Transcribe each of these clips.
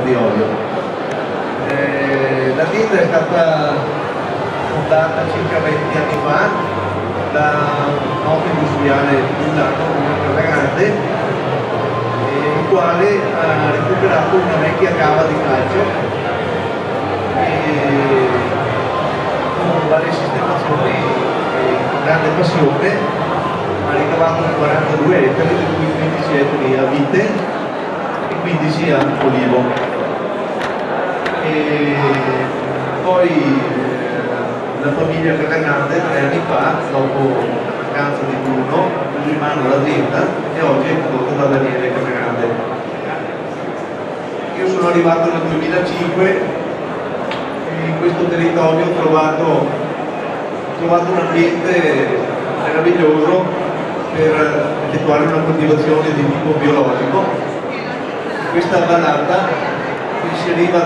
di olio. L'azienda è stata fondata circa 20 anni fa da un noto industriale di Milano, una grande, il quale ha recuperato una vecchia cava di calcio e con varie sistemazioni con grande passione ha ricavato 42 ettari, di cui 15 ettari a vite e 15 a olivo. E poi la famiglia Casagrande 3 anni fa, dopo la vacanza di Bruno, ha preso in mano l'azienda e oggi è condotta da Daniele Casagrande. Io sono arrivato nel 2005 e in questo territorio ho trovato un ambiente meraviglioso per effettuare una coltivazione di tipo biologico. Questa vallata inseriva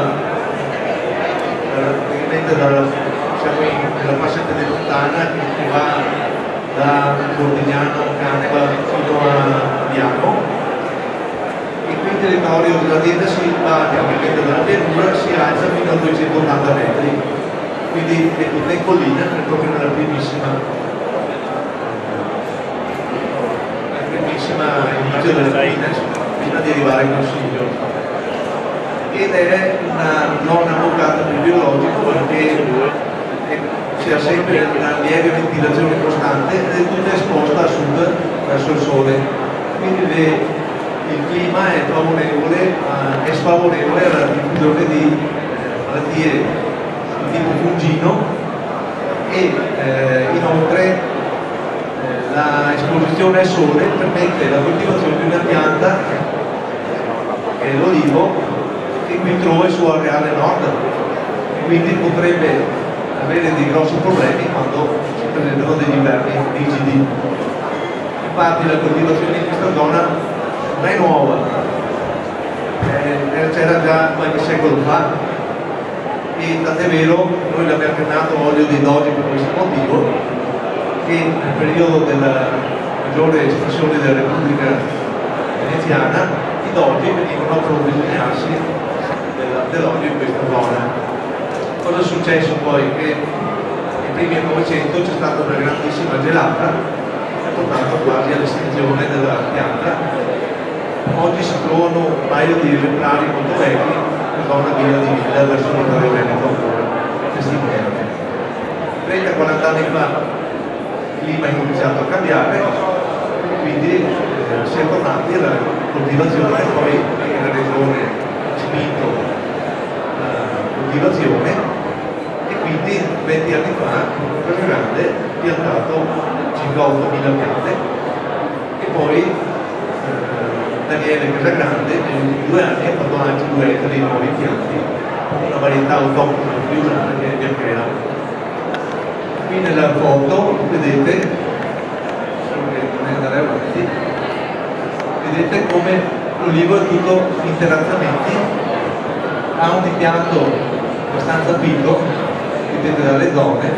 siamo nella fascia pedemontana che va da Cordignano, Campa fino a Bianco, e qui il territorio dell'azienda si va dalla pianura, si alza fino a 280 metri, quindi è tutta in collina, è proprio nella primissima inizio delle colline prima di arrivare al Consiglio. Ed è una zona avvocata per il biologico perché c'è sempre una lieve ventilazione costante ed è tutta esposta a sud verso il sole, quindi il clima è sfavorevole alla diffusione di malattie di tipo fungino e inoltre l'esposizione al sole permette la coltivazione di una pianta che è l'olivo, che qui trova il suo areale nord e quindi potrebbe avere dei grossi problemi quando si presentano degli inverni rigidi. Infatti la coltivazione in questa zona non è nuova, c'era già qualche secolo fa, e tant'è vero, noi l'abbiamo chiamato olio dei dogi per questo motivo, che nel periodo della maggiore espansione della Repubblica Veneziana i dogi venivano a approvvigionarsi dell'olio in questa zona. Cosa è successo poi? Che nei primi del Novecento c'è stata una grandissima gelata che ha portato quasi all'estinzione della pianta. Oggi si trovano un paio di esemplari molto vecchi in zona Villa di Villa verso l'Ontario Veneto, testimoniate. 30-40 anni fa il clima è cominciato a cambiare, quindi si è tornati alla coltivazione, poi in regione spinto coltivazione, e quindi 20 anni fa Casagrande ha piantato circa 8.000 piante e poi Daniele Casagrande negli ultimi 2 anni ha fatto anche 2 ettari di nuovi pianti, una varietà autoctona friulana che è bianchera. Qui nella foto vedete, non andare avanti, vedete come l'olivo è tutto in terrazzamenti, ha un impianto abbastanza piccolo, dipende dalle zone.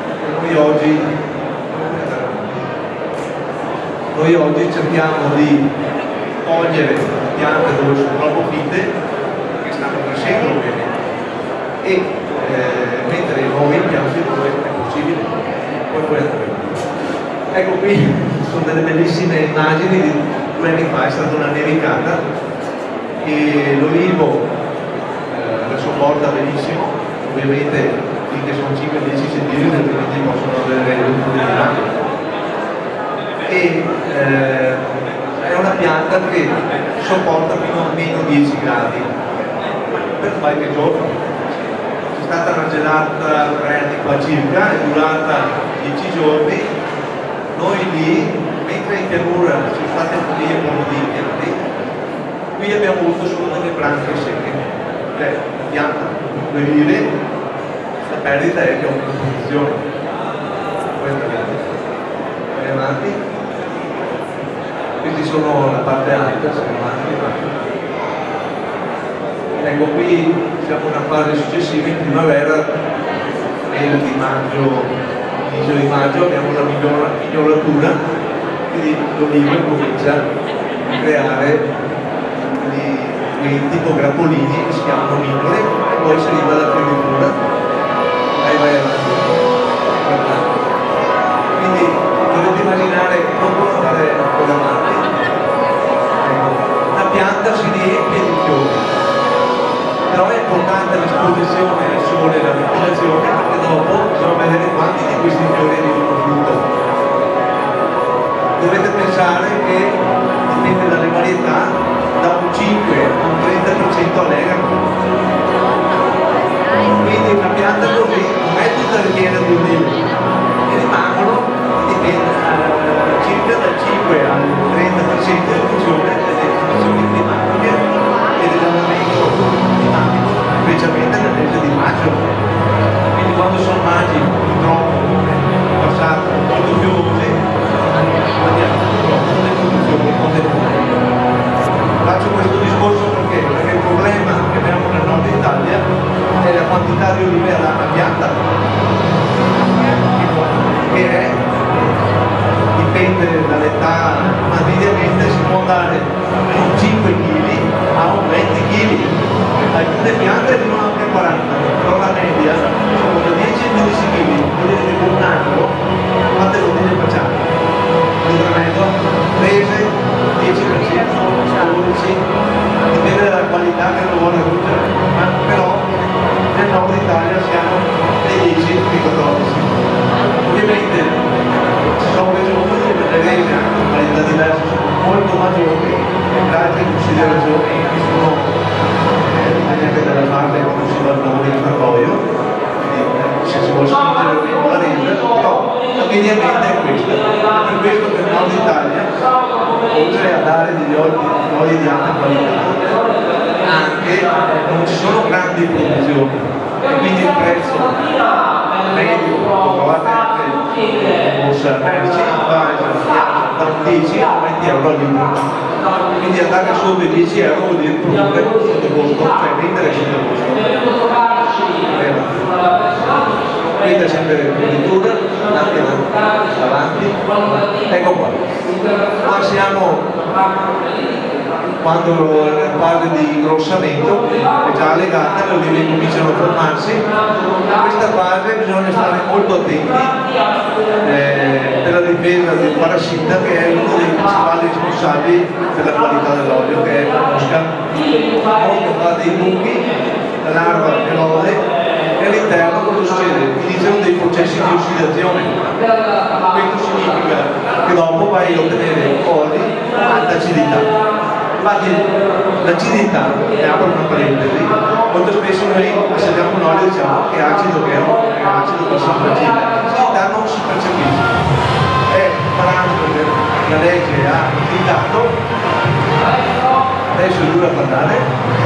Noi oggi cerchiamo di togliere piante dove sono troppo fitte, che stanno crescendo bene, e mettere i nuovi impianti dove è possibile. Poi ecco, qui sono delle bellissime immagini di 2 anni fa, è stata una nevicata e l'olivo la sopporta benissimo, ovviamente finché sono 5-10 cm altrimenti possono avere un problema, e è una pianta che sopporta fino a meno 10 gradi per qualche giorno. C'è stata una gelata 3 anni fa circa, è durata 10 giorni. Noi lì, mentre in pianura ci sono state follie proprio di impianti, qui abbiamo avuto solo delle branche secche, cioè la pianta può guarire, la perdita è che è una posizione. Poi andiamo avanti. Questi sono la parte alta, siamo avanti. Ecco, qui siamo in una fase successiva, in primavera, mese di maggio, inizio di maggio, abbiamo una miglioratura, quindi l'olivo comincia a creare quei tipo grappolini che si chiamano micoli, e poi si arriva alla fioritura e vai avanti. Quindi dovete immaginare, non può andare con avanti. Ecco, la pianta si riempie di fiori, però è importante l'esposizione al sole e la ventilazione, perché dopo bisogna vedere quanti di questi fiori arrivano frutto. Dovete pensare che dipende dalle varietà, da un 5 a un 30% allegano. Quindi una pianta così non è tutta ripiena di ulive, e rimangono circa dal 5 al 30% in funzione delle condizioni climatiche e dell'andamento climatico, specialmente nel mese di maggio. Quindi quando sono magi purtroppo passati molto piovosi, andiamo purtroppo nelle condizioni contemporanee. Faccio questo discorso perché il problema che abbiamo nel nord Italia è la quantità di olive alla pianta, che è, dipende dall'età, ma mediamente si può andare da un 5 kg a un 20 kg. Alcune piante arrivano anche a 40, però la media sono da 10 a 12 kg, vuol dire che con un anno quante bottiglie facciamo? L'idrometro, prese, 10%, 12%, dipende dalla qualità che lo vuole raggiungere, ma però nel nord Italia siamo dai 10 ai 14. Ovviamente ci sono regioni dove le rese anche in qualità diverse sono molto maggiori e per altre considerazioni che sono anche della parte quando si va a lavoro in ferroio, quindi se si vuole spingere con la resa, però mediamente è questa. È per questo che il nord Italia, oltre a dare degli oli di alta qualità, anche non ci sono grandi produzioni e quindi il prezzo medio lo trovate anche in borsa merci, va da un 10 a 20 euro al litro. Quindi andare sotto i 10 euro vuol dire produrre sotto costo, cioè vendere sotto costo. Quindi è sempre addirittura anche avanti. Ecco qua. Qua siamo quando parli di ingrossamento, è già legata, le olive cominciano a formarsi. In questa fase bisogna stare molto attenti per la difesa del parassita, che è uno dei principali responsabili per la qualità dell'olio, che è la mosca. Molto fa dei buchi, la larva che l'ode, e all'interno cosa succede? Iniziano dei processi di ossidazione. Questo significa che dopo vai a ottenere oli a alta acidità. Infatti l'acidità, e apro una parentesi, molto spesso noi assaggiamo un olio e diciamo che acido che è, che acido che si percepisce. L'acidità non si percepisce, è un parametro che la legge ha indicato. Adesso è dura a parlare.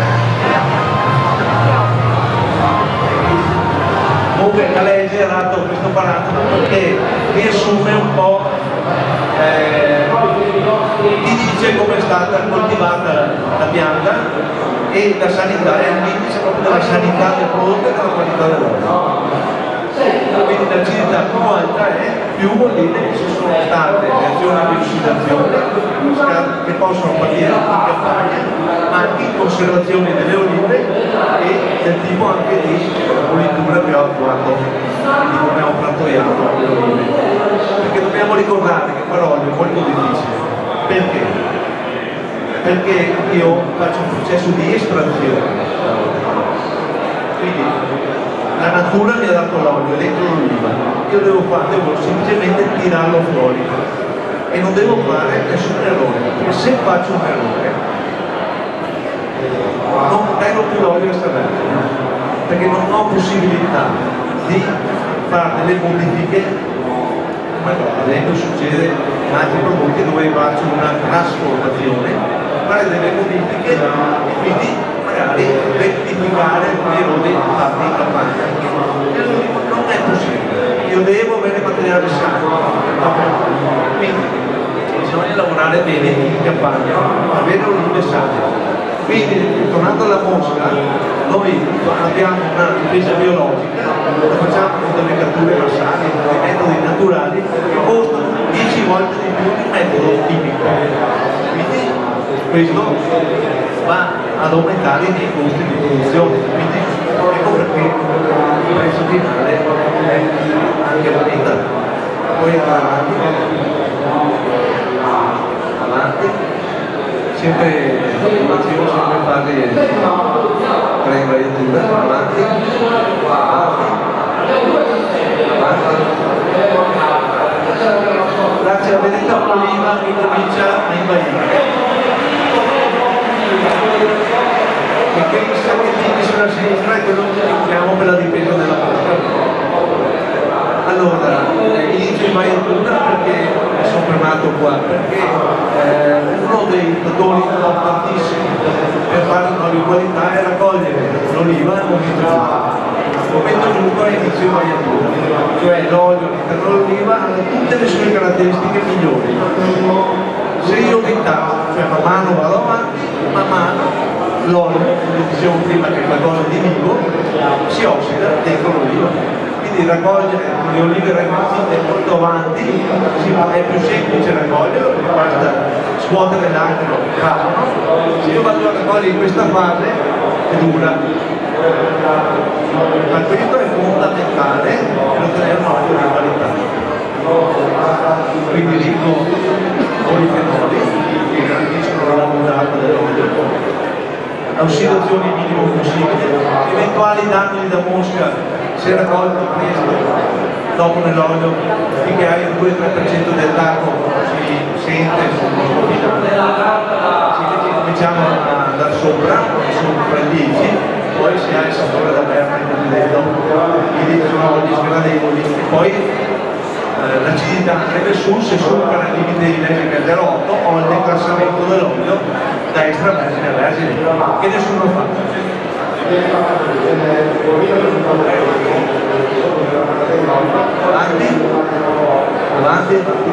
Comunque la legge ha dato questo parametro perché riassume un po', ti dice come è stata coltivata la pianta e la sanità, è l'indice proprio della sanità del prodotto e della qualità dell'olio. Quindi l'acidità più alta è, più vuol dire che ci sono state reazioni di ossidazione che possono partire in campagna, ma anche in conservazione delle olive e del tipo anche di pulitura che ho attuato, quindi come ho trattoiato le olive. Perché dobbiamo ricordare che fare olio è molto difficile. Perché? Perché io faccio un processo di estrazione. Quindi la natura mi ha dato l'olio dentro l'oliva, io devo semplicemente tirarlo fuori e non devo fare nessun errore, perché se faccio un errore non tengo più l'olio extravergine, perché non ho possibilità di fare delle modifiche, come ad esempio succede in altri prodotti dove faccio una trasformazione, fare delle modifiche e quindi magari rettificare alcuni errori fatti in campagna. Non è possibile, io devo avere materiale sano, quindi bisogna lavorare bene in campagna, avere olive sane. Quindi tornando alla mosca, noi abbiamo una difesa biologica, la facciamo con delle catture massali, con dei metodi naturali che costano 10 volte di più di un metodo chimico. Quindi questo va ad aumentare i miei costi di produzione, quindi ecco perché il prezzo finale è anche aumenta. Poi avanti, sempre continuo sempre a fare tre invaiature, avanti, grazie alla verità l'oliva incomincia a invaire. E qui i sacchettini sulla sinistra è quello che usiamo per la difesa della mosca. Allora, inizio in vaiatura perché sono fermato qua, perché uno dei fattori importantissimi per fare una di qualità è raccogliere l'oliva al momento giusto. Al momento giusto è inizio in vaiatura, cioè l'olio all'interno dell'oliva ha tutte le sue caratteristiche migliori. Se io intanto, cioè man mano vado avanti, man mano l'olio, come dicevo prima che è qualcosa di vivo, si ossida dentro l'oliva. Quindi raccogliere le olive ramazzite molto avanti è più semplice raccoglierlo perché basta scuotere l'acqua e cadono. Se io vado a raccogliere in questa fase è dura, ma questo è fondamentale per ottenere un olio di qualità. Quindi dico polifenoli che garantiscono la durata dell'olio, ossidazione il minimo possibile, eventuali danni da mosca se raccolto presto dopo nell'olio finché hai il 2-3% del tacco si sente sul finale, si cominciamo a andare sopra il 10, poi si ha il sapore da berna cosiddetto, quindi sono gli sgradevoli, poi l'acidità andrebbe su se supera il limite di legge 0,8 o il declassamento dell'olio da extravergine a vergine, che nessuno fa. Avanti,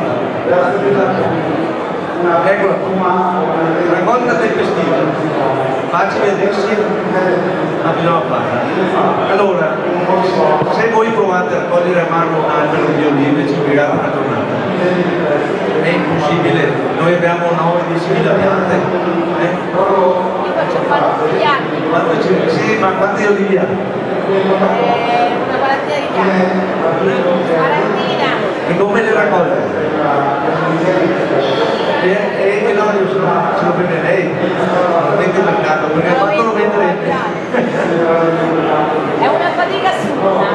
eccola, raccolta tempestiva, facile a dirsi, ma bisogna fare. Allora, se voi provate a raccogliere a mano un albero di olive ci impiegate una giornata, è impossibile, noi abbiamo 9-10.000 piante. Sì, ma quanti olivi ha? Una quarantina di piante. Quarantina. E come le raccoglie? E l'olio se lo prende lei, non vende il mercato, perché quanto lo vendrete? È una fatica assurda.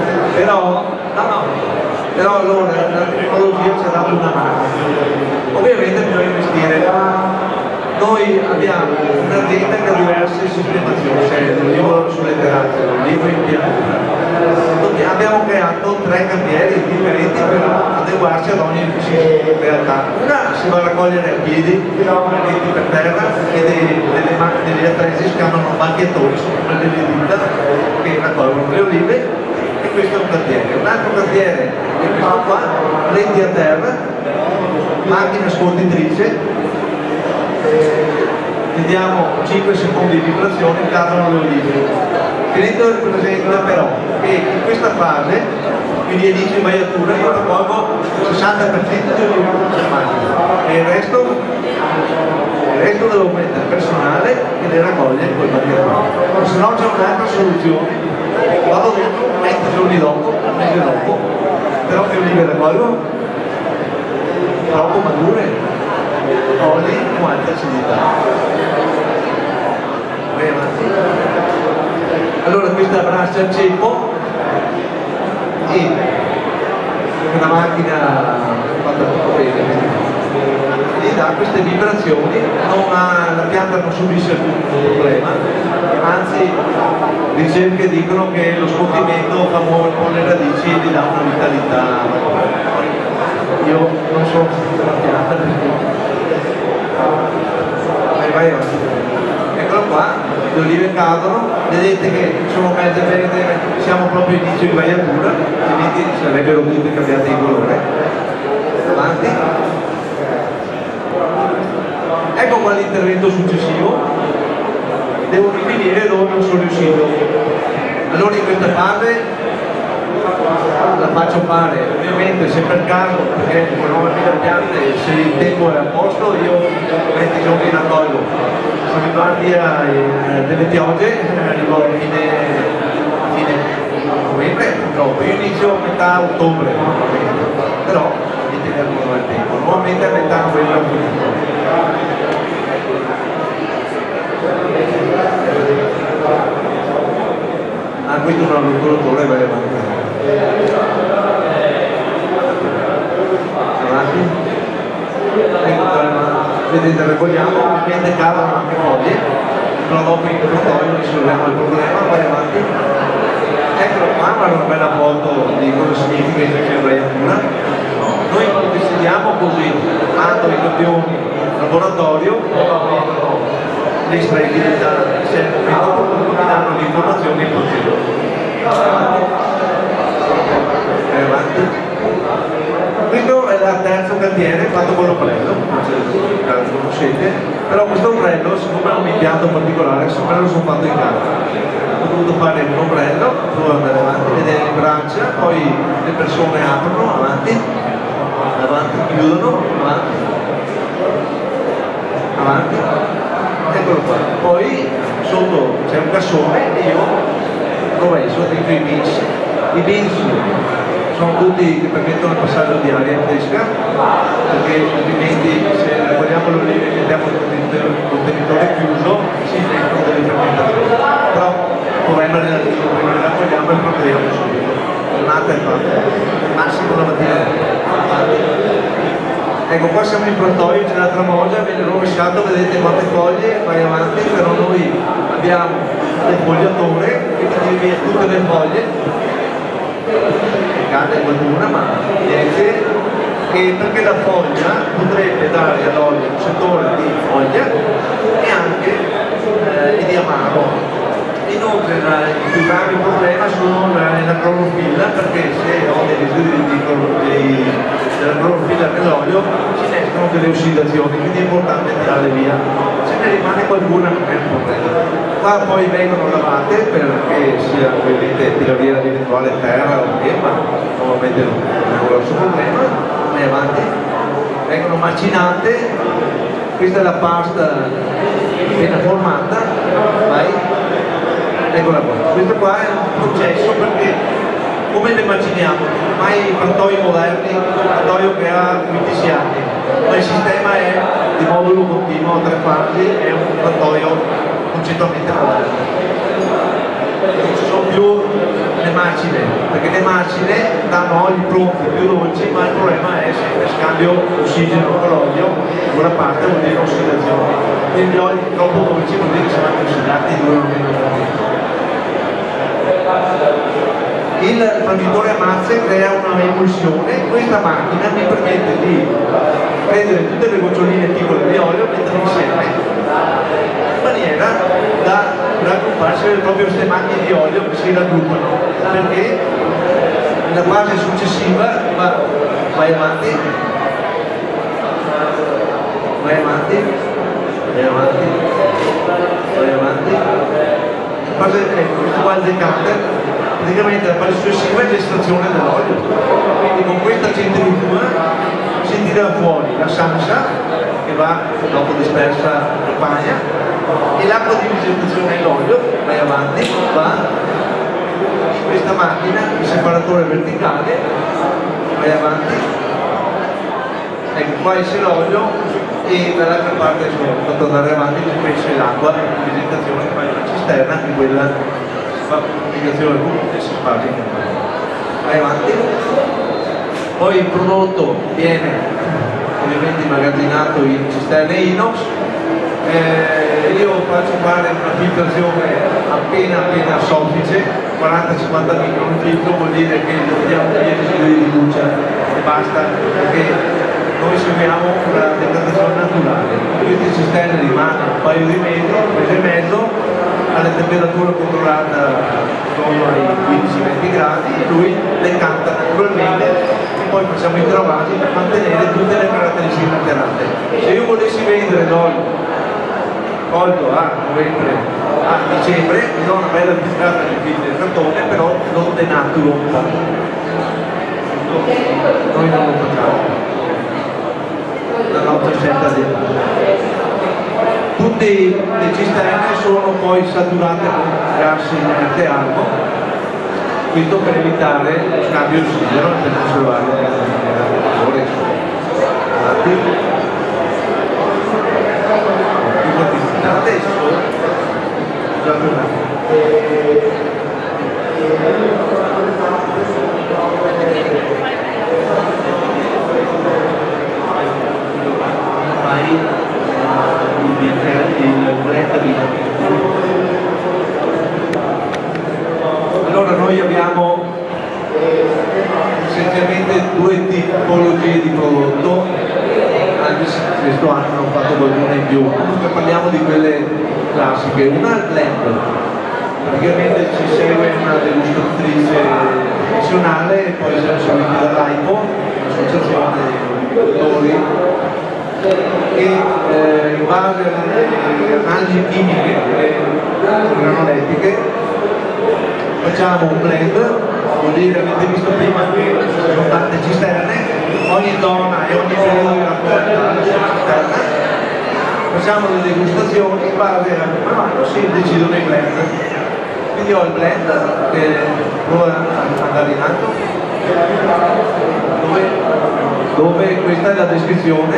Però allora la tecnologia ci ha dato una mano. Ovviamente bisogna investire. Noi abbiamo un'azienda che ha diverse sistemazioni, cioè l'olivo sulle terrazze, l'olivo in pianura. Abbiamo creato 3 cantieri differenti per adeguarsi ad ogni realtà. Una si va a raccogliere a piedi, metti per terra e degli attrezzi si chiamano banchettoni, sono come delle dita che raccolgono le olive, e questo è un cantiere. Un altro cantiere è questo qua, prendi a terra, macchina sconditrice, vediamo 5 secondi di vibrazione, cadono le olive. Tenendo presente però che in questa fase, quindi inizio in vaiatura, io raccolgo il 60% di olive e il resto devo mettere personale che le raccoglie col banchettone. Se no c'è un'altra soluzione, vado dentro 20 giorni dopo, un mese dopo, però che olive raccolgo? Troppo mature, oli con alta acidità. Allora questa braccia a ceppo e una macchina fatta molto bene gli dà queste vibrazioni, la pianta non subisce alcun problema, anzi ricerche dicono che lo scondimento fa muovere un po' le radici e gli dà una vitalità. Io non so la pianta perché vai avanti. Eccolo qua, le olive cadono, vedete che sono mezze verde, siamo proprio inizio di vaiatura, altrimenti sarebbero tutte cambiate di colore. Avanti. Ecco qua l'intervento successivo, devo rifinire dove non sono riuscito. Allora in questa fase la faccio fare, ovviamente se per caso, perché con 9.000 piante se il tempo è a posto, io 20 giorni raccolgo. Se mi guardi delle piogge, arrivo a fine novembre, purtroppo, io inizio a metà ottobre, però dipende dal tempo, normalmente a metà novembre ho finito. Ah, questo è un rotolatore, vai avanti. Avanti. Vedete, raccogliamo, ovviamente calano anche foglie, però dopo in rotoio risolviamo il problema, vai avanti. Eccolo qua, guarda una bella foto di cosa significa invece ingraiatura. Noi decidiamo così, mando i campioni in laboratorio, l'estraibilità sempre dopo mi danno le informazioni in processo. Avanti. Questo è il terzo cantiere fatto con l'ombrello, lo conoscete, però questo ombrello, siccome è un impianto particolare, questo ombrello sono fatto in casa. Ho dovuto fare un ombrello, devo andare avanti, vedere le braccia, poi le persone aprono, avanti, chiudono, avanti, eccolo qua. Poi sotto c'è un cassone e io rovescio dentro i bins. I bins sono tutti che permettono il passaggio di aria fresca, perché altrimenti se raccogliamo l'olive e mettiamo il contenitore chiuso si mettono delle fermentazioni. Però il problema relativo, prima che raccogliamo il problema subito. Giornata è fatta, massimo la mattina. Ecco, qua siamo in Prontoio, c'è la tramogia, viene rovesciato, vedete quante foglie, vai avanti, però noi abbiamo il fogliatore che tira via tutte le foglie, cade qualcuna, ma niente, e perché la foglia potrebbe dare all'olio un settore di foglia e anche di amaro. Inoltre il più grave problema sono la clorofilla, perché se ho dei residui della clorofilla nell'olio ci innescano delle ossidazioni, quindi è importante tirarle via. Se ne rimane qualcuna non è un problema. Qua poi vengono lavate perché sia ovviamente tira via l'eventuale terra o che, ma normalmente non è un grosso problema. Vai avanti. Vengono macinate, questa è la pasta appena formata, vai. Eccola qua, questo qua è un processo perché come le maciniamo? Ormai i frantoi moderni, un frantoio che ha 15 anni, ma il sistema è di modulo continuo a 3 fasi, è un frantoio concettualmente moderno. Non ci sono più le macine, perché le macine danno oli pronti più dolci, ma il problema è sempre scambio ossigeno con l'olio, una parte vuol dire ossidazione. Quindi gli oli troppo dolci vuol dire che sono anche ossidati e durano meno. Il frangitore a mazze crea una emulsione, questa macchina mi permette di prendere tutte le goccioline piccole di olio, metterle insieme in maniera da raggrupparsi proprio queste macchine di olio che si raggruppano, perché la fase successiva vai avanti, fase, questo qua è il decanter, praticamente la fase successiva è l'estrazione dell'olio, quindi con questa centrifuga si tira fuori la salsa che va dopo dispersa in pagna e l'acqua di rigettazione dell'olio, vai avanti, va in questa macchina, il separatore verticale, vai avanti, ecco qua esce l'olio e dall'altra parte sono fatto andare avanti c'è l'acqua di rigettazione che va in una cisterna e quella fa l'applicazione comune e si sparge in campagna. Vai avanti. Poi il prodotto viene ovviamente immagazzinato in cisterne inox. Io faccio fare una filtrazione appena soffice, 40-50 micron filtro, vuol dire che mettiamo via i residui di luce e basta, perché noi seguiamo una decantazione naturale. Queste cisterne rimane un paio di metri, un mese e mezzo, alla temperatura controllata intorno ai 15-20 gradi e lui decanta naturalmente e poi facciamo i travasi per mantenere tutte le caratteristiche alterate. Se io volessi vendere l'olio colto a novembre, a dicembre, mi do una bella filtrata di cartone, però lo denaturo un po'. noi non lo facciamo, la nostra scelta di tutte le cisterne sono poi saturate con gas inerte alto, questo per evitare lo scambio di ossigeno e per conservare il calore. Adesso allora noi abbiamo essenzialmente due tipologie di prodotto, anche se questo anno hanno fatto qualcuna in più. Comunque parliamo di quelle classiche. Una è il blend, praticamente ci segue una degustatrice professionale e poi siamo seguiti dall'AIPO, l'associazione dei produttori, e in base alle analisi chimiche e granolettiche facciamo un blend. Vuol dire, avete visto prima che ci sono tante cisterne, ogni zona e ogni periodo di raccolta ha la sua cisterna, facciamo delle degustazioni in base a come vanno si decidono i blend. Quindi ho il blend che prova ad andare in alto, dove questa è la descrizione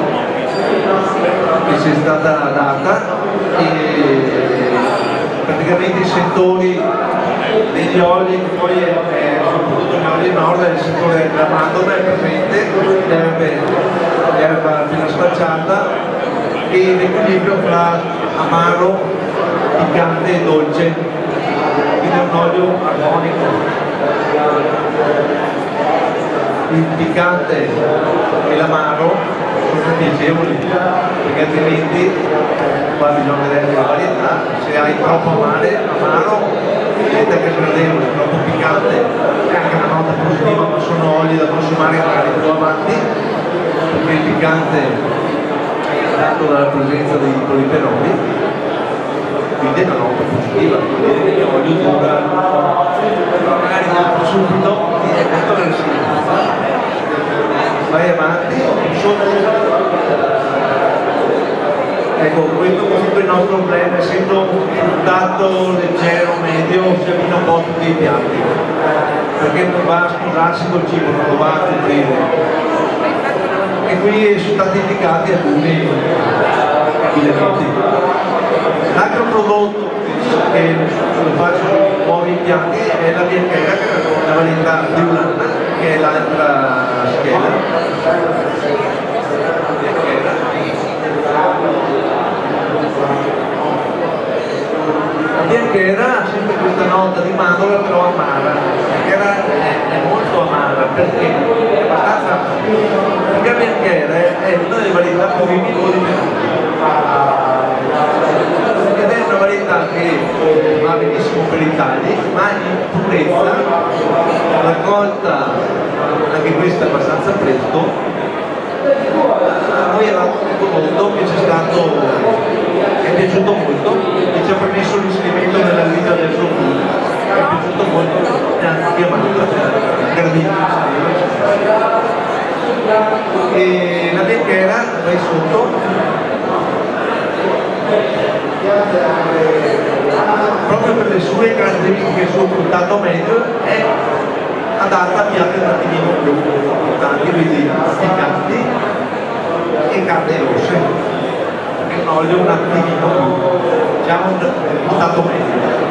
che ci è stata data, e praticamente i settori degli oli, che poi soprattutto gli oli nord, il settore della mandorla è presente, l'erba appena sfacciata, e l'equilibrio fra amaro, piccante e dolce, quindi è un olio armonico. Il piccante e l'amaro sono piacevoli, perché altrimenti qua bisogna vedere la varietà. Se hai troppo amaro diventa che gradevole, troppo piccante è anche una nota positiva, ma sono oli da consumare magari più avanti, perché il piccante è dato dalla presenza dei polifenoli, quindi è una nota positiva, vuol dire che l'olio dura, magari dopo subito è molto aggressivo. Vai avanti, ecco, questo comunque il nostro blend, essendo fruttato, leggero, medio, si abbina un po' a tutti i piatti, perché non va a sposarsi col cibo, non lo va a coprire. E qui sono stati indicati alcuni elementi. L'altro prodotto che lo faccio su nuovi impianti è la bianchera, la varietà friulana, che è l'altra scheda. La bianchera ha sempre questa nota di mandorla, però amara. La bianchera è molto amara perché è abbastanza. Perché la bianchera è una delle varietà più vivibili ed è una varietà che va benissimo per i tagli, ma in purezza, raccolta anche questa abbastanza presto. A noi era un prodotto che è piaciuto molto e ci ha permesso l'inserimento nella vita del suo pubblico. È piaciuto molto, e anche chiamato gradito. E la bianchera, vai sotto, proprio per le sue caratteristiche, il suo fruttato medio, è adatta a piatti un attimino più importanti, quindi piccanti e carne rosse, perché un olio un attimino più, diciamo, un fruttato medio.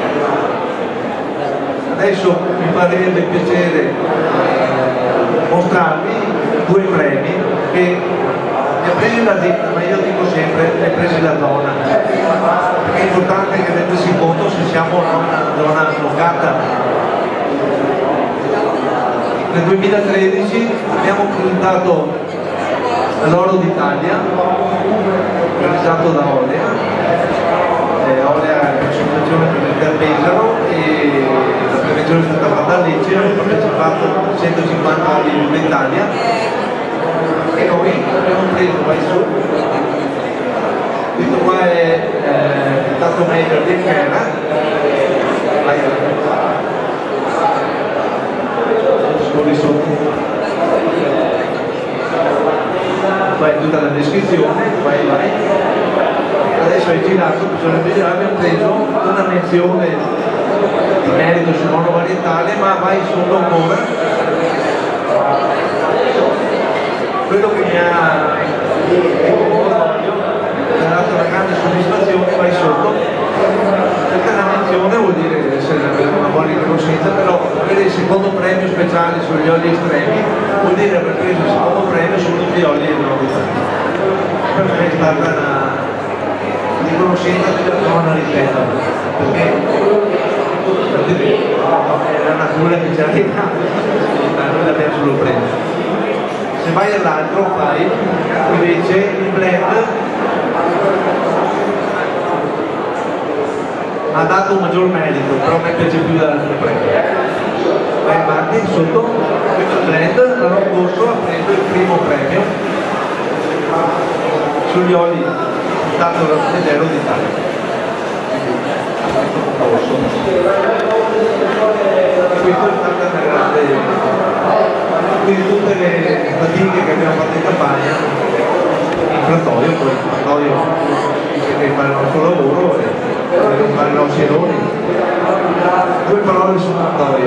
Adesso mi farebbe piacere mostrarvi due premi che li ha presi l'azienda, ma io dico sempre li ha presi la zona, perché è importante che rendersi conto se siamo in una zona allocata. Nel 2013 abbiamo presentato l'Oro d'Italia, realizzato da Olea. Olea è un'associazione presente a Pesaro e la prevenzione è stata fatta a Lecce, hanno partecipato 150 anni in Italia e noi abbiamo preso, vai su, questo qua è il tato medio di Bianchera, vai sotto. posizione, vai. Adesso hai girato, bisogna girare, abbiamo preso una menzione di merito sul monovarietale, ma vai solo ancora. Quello che mi ha dato una grande soddisfazione, vai sotto, perché la menzione vuol dire essere una buona riconoscenza, però avere il secondo premio speciale sugli oli estremi vuol dire aver preso il secondo premio su tutti gli oli enormi. Per me è stata una riconoscenza che non ripeto, perché è la natura che ci arriva, noi l'abbiamo solo preso. Se vai all'altro fai invece il blend, ha dato un maggior merito, però a me piace più dall'altro premio. Vai avanti, sotto questo blend l'anno scorso ha preso il primo premio sugli oli dato dal Federo d'Italia. Questo è stata una grande, quindi tutte le fatiche che abbiamo fatto in campagna, in Frantoio, poi in Frantoio che fare il nostro lavoro e fare i nostri errori. Due parole sul Frantoio.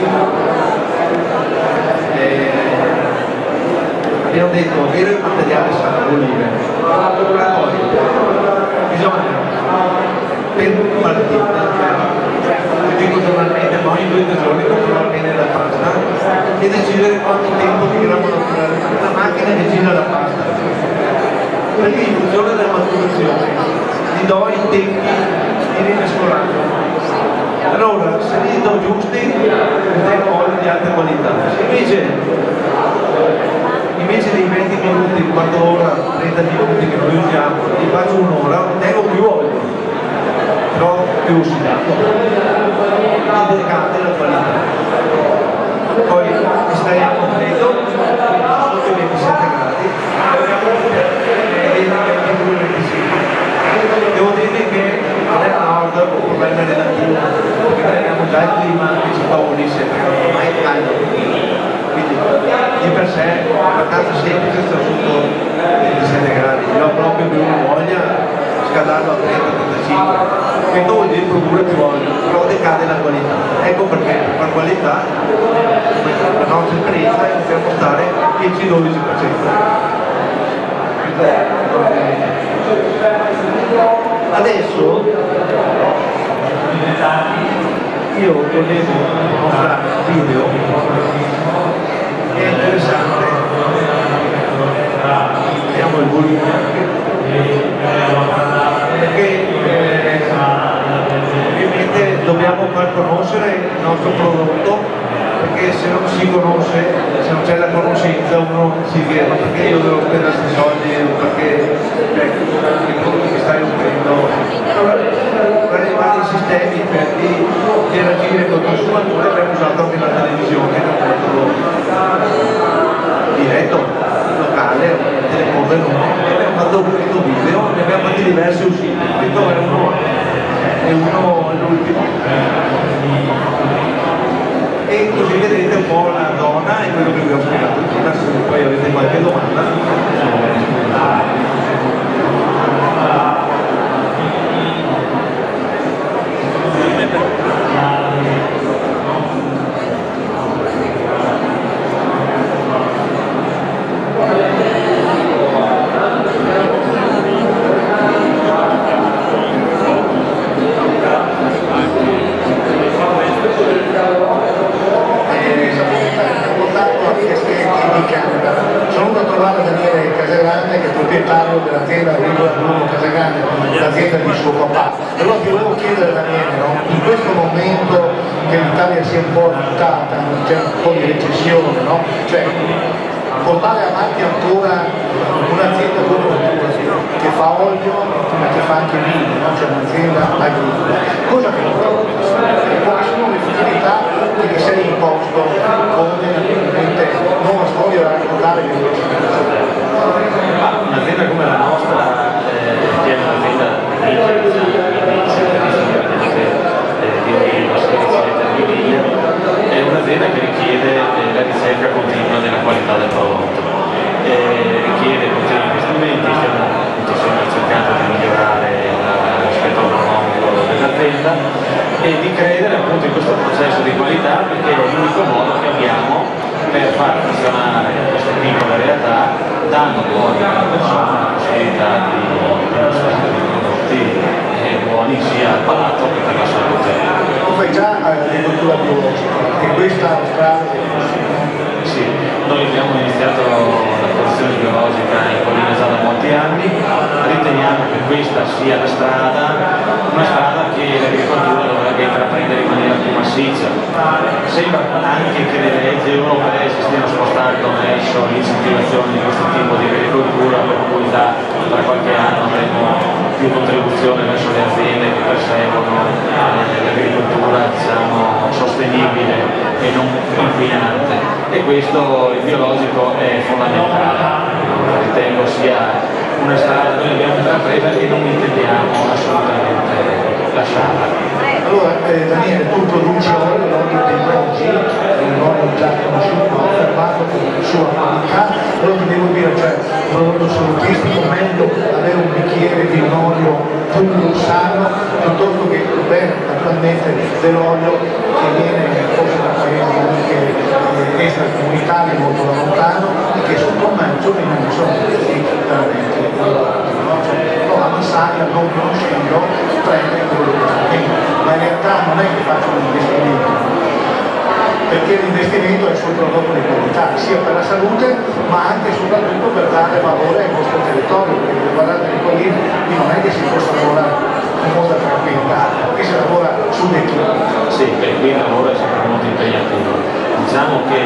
Abbiamo detto avere il materiale sano, l'olive, poi bisogna per partire, dico giornalmente, ma in 2 giorni comprare bene la pasta e decidere quanto tempo di grammo naturale la macchina che gira la pasta, perché in funzione della maturazione gli do i tempi di rimescolaggio. Allora se li do giusti ottengo oli di alta qualità, invece dei 20 minuti, 4 ore, 30 minuti che noi usiamo, li faccio un'ora, ottengo più olio, però più ossidato, quindi decade la qualità. Poi estraiamo freddo sotto i 27 gradi, devo dire che nel nord ho un problema relativo, perché noi abbiamo già il clima che ci favorisce, perché non è mai caldo, quindi di per sé è abbastanza semplice sta sotto i 27 gradi, io ho proprio più una voglia scaldarlo a 30-35, questo vuol dire produrre più olio, però decade la qualità. Ecco perché per qualità la nostra esperienza possiamo stare 10-12%. Adesso io volevo mostrare un video che è interessante, vediamo il volume, perché ovviamente dobbiamo far conoscere il nostro prodotto, perché se non si conosce, se non c'è la conoscenza uno si ferma, perché io devo spendere questi soldi, perché i prodotti che stai offrendo, per i vari sistemi per interagire con il consumatore abbiamo usato anche la televisione, diretto, locale, telecom e abbiamo fatto questo video, ne abbiamo fatti diversi usciti, questo è l'ultimo. E così vedete un po' la zona e quello che vi ho spiegato prima, se poi avete qualche domanda. Sono venuto a trovare Daniele Casagrande, che è proprietario dell'azienda agricola Bruno Casagrande, l'azienda di suo papà. Allora ti volevo chiedere, Daniele, no? In questo momento che l'Italia si è un po' buttata, c'è un po' di recessione, no? Cioè, portare avanti ancora un'azienda come la tua, che fa olio ma che fa anche vino, no? C'è un'azienda agricola, cosa che quali sono le finalità che ti sei imposto con naturalmente non una storia da raccontare che un'azienda come la nostra è un'azienda è un'azienda che richiede la ricerca continua della qualità del prodotto, richiede continui investimenti. credere appunto in questo processo di qualità, perché è l'unico modo che abbiamo per far funzionare queste piccole realtà, dando poi alla persona la possibilità di usare dei prodotti buoni sia al palato che per la salute. Tu fai già agricoltura biologica e questa è la strada. Sì, noi abbiamo iniziato la produzione biologica in Collina già da molti anni, riteniamo che questa sia la strada, una strada che l'agricoltura dovrebbe intraprendere in maniera più massiccia. Sembra anche che le leggi europee si stiano spostando verso l'incentivazione di questo tipo di agricoltura, per cui tra qualche anno avremo più contribuzione verso le aziende che perseguono l'agricoltura, diciamo, sostenibile e non inquinante. E questo, il biologico, è fondamentale. Ritengo sia una strada che noi abbiamo intrapresa e non intendiamo assolutamente lasciarla. Allora, Daniele, tu produci l'olio dei Dogi, un olio già conosciuto, affermato con la sua qualità. Allora ti devo dire, cioè, un prodotto salutistico, meglio avere un bicchiere di un olio puro, sano, piuttosto che bene, naturalmente, dell'olio che viene forse da paesi anche extracomunitari molto da lontano e che sul commercio non sono veramente la massaia, non conoscendo, prende quello che fa, ma in realtà non è che faccio un investimento, perché l'investimento è sul prodotto di qualità, sia per la salute ma anche e soprattutto per dare valore al nostro territorio, perché guardate le colline, qui non è che si possa lavorare con molta tranquillità, qui si lavora su dei chilometri. Sì, per qui il lavoro è sempre molto impegnativo. Diciamo che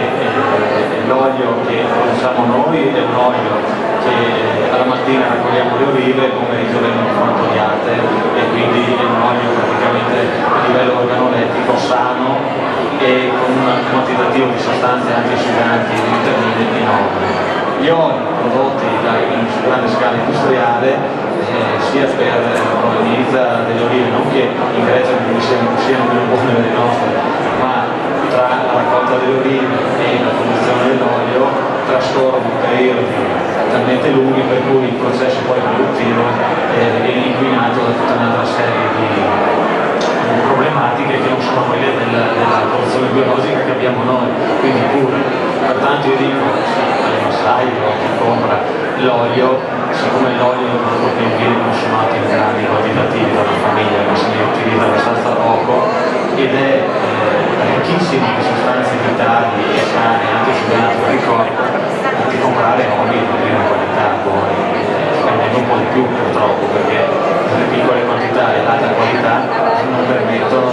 l'olio che produciamo noi è un olio che alla mattina raccogliamo le olive, al pomeriggio vengono frantoiate e quindi è un olio praticamente a livello organolettico sano e con un quantitativo di sostanze antioscidanti e di vitamine enorme. Gli oli prodotti su grande scala industriale sia per la provenienza delle olive, non che in Grecia siano più buone delle nostre, ma tra la raccolta delle olive e la produzione dell'olio trascorrono periodi talmente lunghi per cui il processo poi produttivo viene inquinato da tutta un'altra serie di problematiche che non sono quelle della produzione biologica che abbiamo noi, quindi pure. Pertanto io dico, alle massaie o chi compra l'olio, siccome l'olio è un prodotto che viene consumato in grandi quantitativi dalla famiglia, ma se ne utilizza abbastanza poco ed è ricchissimo di sostanze vitali e sane, anche oscidanti per il corpo, di comprare oli di prima qualità, buoni, spendendo un po' di più purtroppo, perché le piccole quantità e l'alta qualità non permettono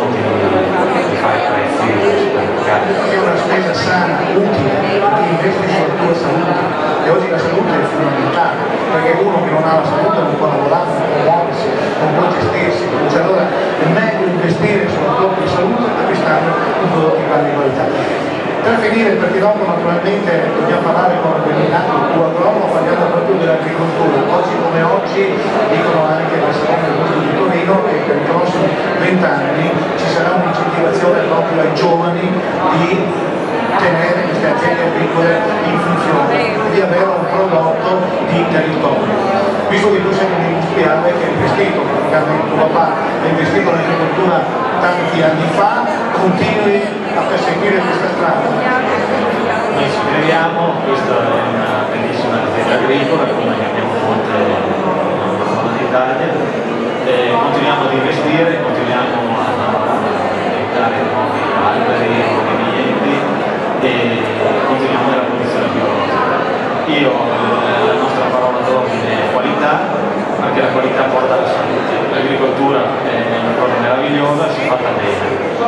di fare prezzi supermercati. È una spesa sana, utile, che investe sulla tua salute e oggi la salute è fondamentale, perché uno che non ha la salute non può lavorare, non può muoversi, non può gestirsi, cioè allora è meglio investire sulla propria salute acquistando un prodotto di grande qualità. Per finire, perché dopo naturalmente dobbiamo parlare con Berninato, il tuo agronomo, parliamo proprio dell'agricoltura. Oggi come oggi, dicono anche la Salone del Gusto di Torino, che per i prossimi 20 anni ci sarà un'incentivazione proprio ai giovani di tenere queste aziende agricole in funzione e di avere un prodotto di territorio. Visto che tu sei un industriale che ha investito, praticamente tuo papà ha investito nell'agricoltura tanti anni fa, continui a perseguire questa strada. Noi ci crediamo, questa è una bellissima azienda agricola, come ne abbiamo molte nella zona d'Italia, continuiamo ad investire, continuiamo a diventare nuovi alberi, nuovi ambienti e continuiamo nella produzione biologica. La nostra parola d'ordine è qualità, perché la qualità porta alla salute. L'agricoltura è una cosa meravigliosa, si fatta bene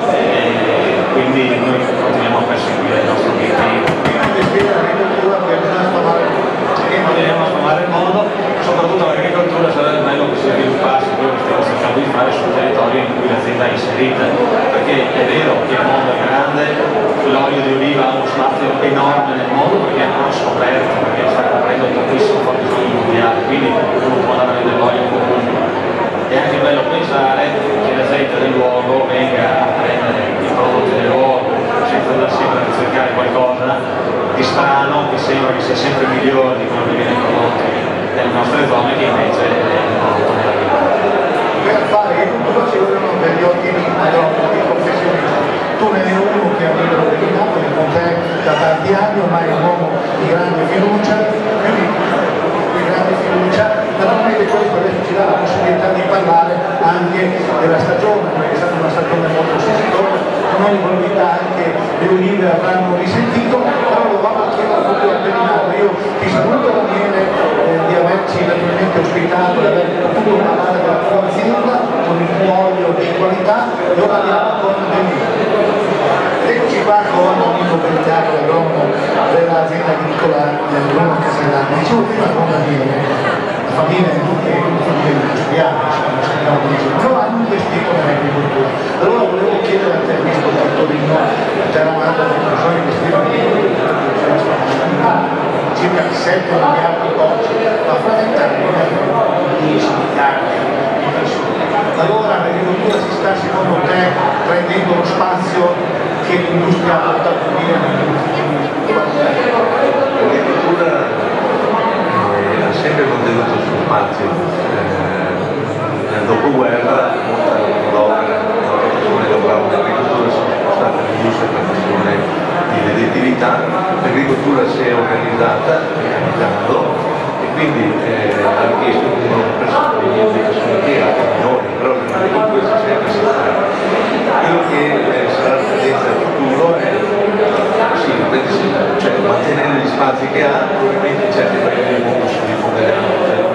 e quindi noi continuiamo a perseguire il nostro obiettivo. Investire nell'agricoltura per Continuiamo a sfamare il mondo, soprattutto l'agricoltura sarebbe bello che si sviluppasse quello che stiamo cercando di fare sul territorio in cui l'azienda è inserita, perché è vero che il mondo è grande, l'olio di oliva ha uno spazio enorme nel mondo perché è ancora scoperto, perché sta coprendo tantissimo fabbisogno mondiale, quindi uno può andare a vedere l'olio comunque. È anche bello pensare che la gente del luogo venga a prendere i prodotti del luogo senza andare sempre a ricercare qualcosa di strano che sembra che sia sempre migliore di quello che viene prodotto nelle nostre zone, che invece è un prodotto meraviglioso. per fare agricoltura ci vogliono degli ottimi agronomi professionisti avranno risentito, però lo vado a chiedere proprio a Pelinato. Io ti saluto Daniele di averci naturalmente ospitato, di aver potuto parlare della tua azienda con un olio di qualità, e ora andiamo con eccoci qua con l'amico Pelinato, l'agronomo dell'azienda agricola del Bruno Casagrande. Dicevo prima con Daniele, la famiglia è tutte industriali, però hanno investito nell'agricoltura. Allora volevo chiedere a te, visto che Torino già eravamo bisogna investire circa 7 miliardi oggi, ma fra 20 anni 10 miliardi di persone. Allora l'agricoltura si sta secondo te prendendo lo spazio che l'industria ha portato via? L'agricoltura ha sempre contenuto il suo spazio. Nel dopoguerra molta persone lavoravano in agricoltura, sono spostate all'industria per questione di redditività. L'agricoltura si è organizzata cambiando e quindi ha richiesto un numero di persone impiegate minori, però l'agricoltura si è sempre stata. Quello che sarà la tendenza del futuro è cioè, mantenere gli spazi che ha, probabilmente in certi paesi del mondo si diffonderanno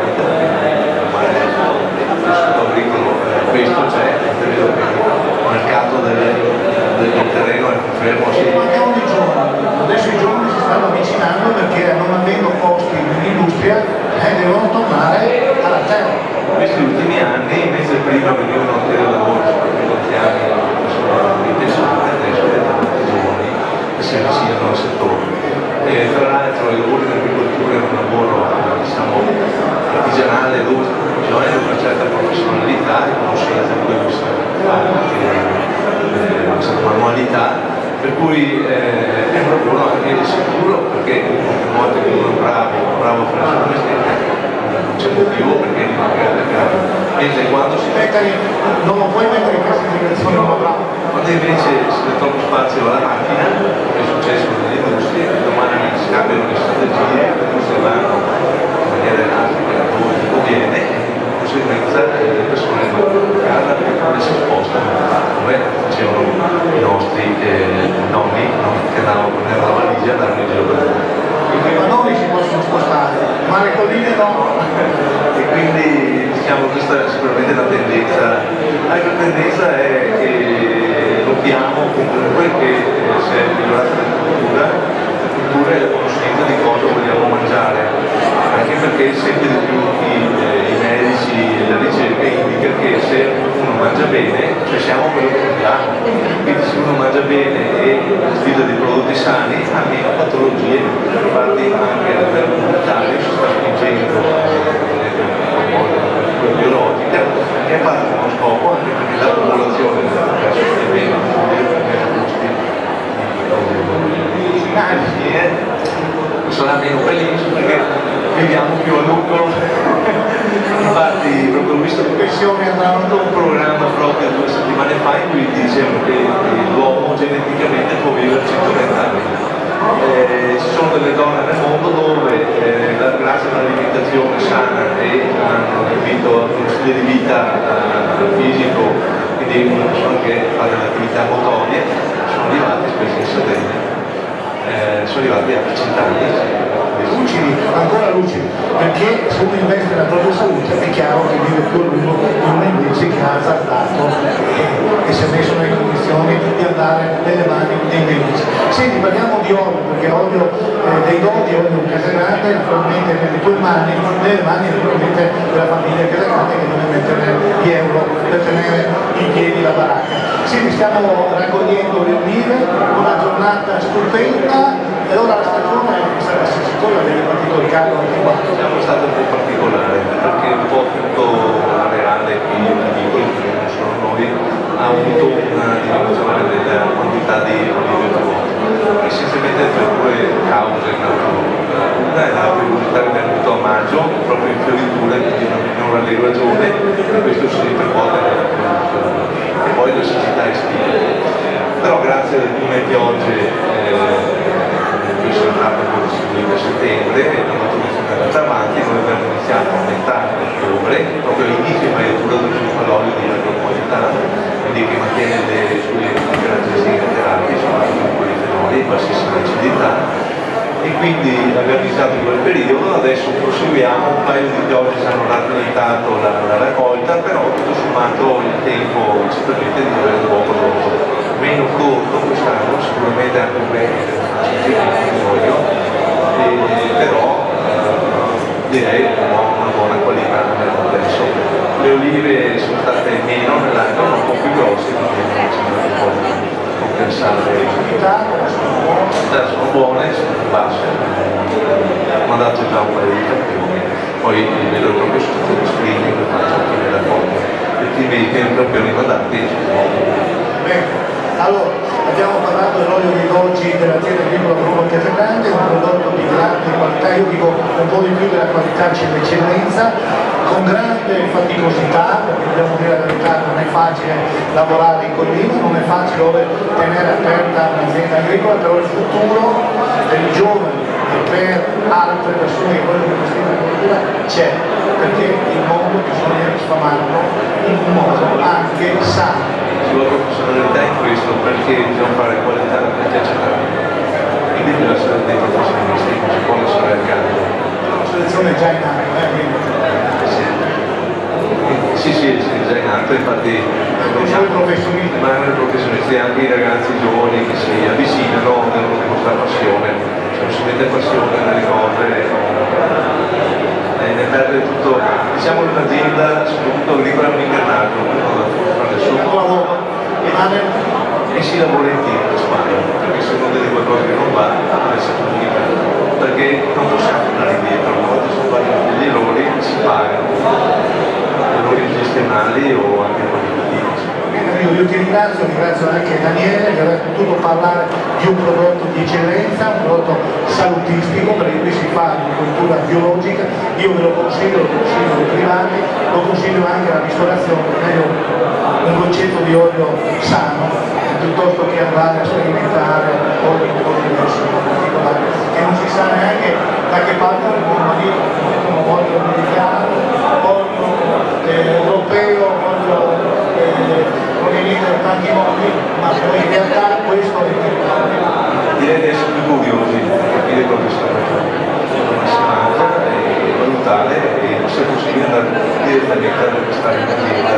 agricolo, questo c'è, vedo che il mercato del terreno è fermo. Mancano di giovani, adesso i giovani si stanno avvicinando perché non avendo posti nell'industria devono tornare alla terra. In questi ultimi anni, invece prima venivano a chiedere lavoro, soprattutto anni sono in pensione, adesso diventano tutti giovani che si avvicinano al settore. Tra l'altro il lavoro in agricoltura è un lavoro diciamo artigianale dove bisogna una certa professionalità e conoscenza di quello che si fa, una certa manualità, per cui è un lavoro anche sicuro perché a volte che uno è bravo a fare il suo mestiere non c'è motivo perché non magari a capo. Mentre quando si non lo puoi mettere in questa direzione, quando invece si dà troppo spazio alla macchina, come è successo nelle industrie, domani si cambiano le strategie, le industrie vanno in maniera elastica dove conviene, di conseguenza le persone vanno a casa e si spostano come facevano i nostri nonni che andavano a prendere la valigia e andavano in giro per il mondo. I padroni si possono spostare, ma le colline no. E quindi diciamo questa è sicuramente la tendenza. L'altra tendenza è che notiamo comunque che si è migliorata la cultura e la conoscenza di cosa vogliamo mangiare, anche perché sempre di più i medici e la ricerca indica che se uno mangia bene, cioè siamo quello che mangiamo, quindi se uno mangia bene e utilizza dei prodotti sani ha meno patologie, infatti anche a livello comunitario si sta spingendo biologica che è fatto con scopo anche perché la popolazione è meno sarà meno felice perché viviamo più a lungo. Infatti proprio ho visto che pensione andavano un programma proprio 2 settimane fa in cui dicevano che l'uomo geneticamente può vivere 120 anni. Ci sono delle donne nel mondo dove grazie a un'alimentazione sana e hanno capito uno stile di vita fisico, quindi una persona che fa delle attività motorie, sono arrivati spesso in Sardegna, sono arrivati a 100 anni. Lucidi, ancora lucidi, perché se uno investe nella propria salute è chiaro che vive più a lungo di uno invece che ha azzardato e si è messo nelle condizioni di andare nelle mani dei medici. Senti, parliamo di olio, perché olio dei doti, olio Casagrande, naturalmente nelle tue mani, nelle mani naturalmente della famiglia Casagrande che deve mettere gli euro per tenere in piedi la baracca. Senti, stiamo raccogliendo le olive, una giornata stupenda. E allora la stagione sarà sicura delle particolarità anche qua. Siamo stati un po' particolari perché un po' tutto l'areale qui agricolo, che non sono noi, ha avuto una diminuzione della quantità di olive prodotte. Essenzialmente per due cause. Una è la periodicità che abbiamo avuto a maggio, proprio in fioritura, quindi una minore allevagione, e questo si ripercuote nella produzione. E poi la siccità estiva. Però grazie alle prime piogge che sono state distribuite a settembre e la maturazione è andata avanti, noi abbiamo iniziato a metà ottobre, proprio all'inizio di maiatura del l'olio di alta qualità, quindi che mantiene le sue caratteristiche laterali, sono anche polifenoli, quindi abbiamo iniziato in quel periodo, adesso proseguiamo, un paio di chiodi hanno rallentato la raccolta, però tutto sommato il tempo ci permette di avere un buon prodotto, meno corto quest'anno, sicuramente anche bene però direi una buona qualità nel complesso. Le olive sono state meno nell'anno, ma un po' più grosse, quindi ci sono un po' compensare. Sono buone, sono basse, ho mandato già un paio di campioni, poi vedo proprio su tutti gli screening che faccio anche nella foto, e i miei campioni mandati sono buoni. Bene. Allora, abbiamo parlato dell'olio di dolci dell'azienda agricola Bruno Casagrande, un prodotto di grande qualità, io dico un po' di più della qualità c'è l'eccellenza, con grande faticosità, perché dobbiamo dire la verità, non è facile lavorare in collina, non è facile tenere aperta un'azienda agricola, però il futuro del giovane e per altre persone che vogliono investire in agricoltura c'è, perché il mondo bisogna sfamarlo in un modo anche sano. La professionalità in questo perché bisogna fare qualità perché c'è quindi bisogna essere dei professionisti, non si può lasciare a caso. La selezione è già in atto, sì, già in atto, infatti non solo i professionisti, ma anche i professionisti, anche i ragazzi giovani che si avvicinano, devono dimostrare passione, se non si mette passione nelle cose ne perde tutto, diciamo un'azienda, soprattutto agricola, un ingranaggio, non da fare nessuno. E si lavora in team, perché se uno vede qualcosa che non va, deve essere comunicato, perché non possiamo andare indietro, una volta sono fatti degli errori, si pagano, errori gestionali o anche qualitativi. Io ti ringrazio anche Daniele di aver potuto parlare di un prodotto di eccellenza, un prodotto salutistico, perché qui si fa agricoltura biologica, io ve lo consiglio ai privati, lo consiglio anche alla ristorazione, meglio un concetto di olio sano, piuttosto che andare a sperimentare oli diversi particolari, che non si sa neanche da che parte del mondo lì, come olio americano, olio europeo, olio proveniente da tanti modi, ma poi in realtà questo è direi di essere più curiosi, capire quello che sta facendo, ma si mangia e valutare e se possibile andare direttamente ad acquistare in azienda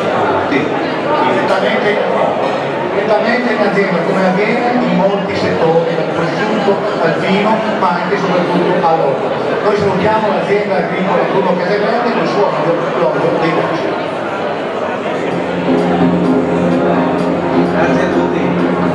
direttamente in azienda, come avviene in molti settori, dal prosciutto al vino, ma anche e soprattutto all'olio. Noi salutiamo l'azienda agricola Bruno Casagrande con il suo olio dei dolci. Grazie a tutti.